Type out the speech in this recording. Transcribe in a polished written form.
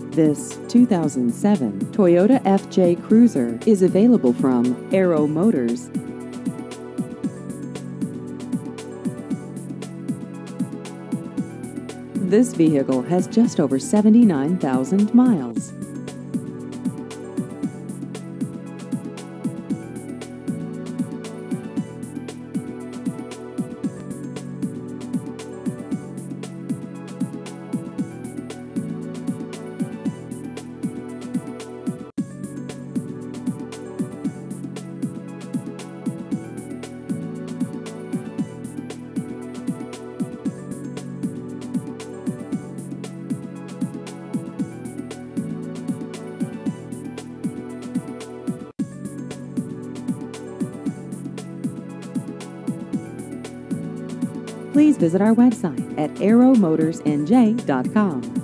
This 2007 Toyota FJ Cruiser is available from Arrow Motors. This vehicle has just over 79,000 miles. Please visit our website at arrowmotorsnj.com.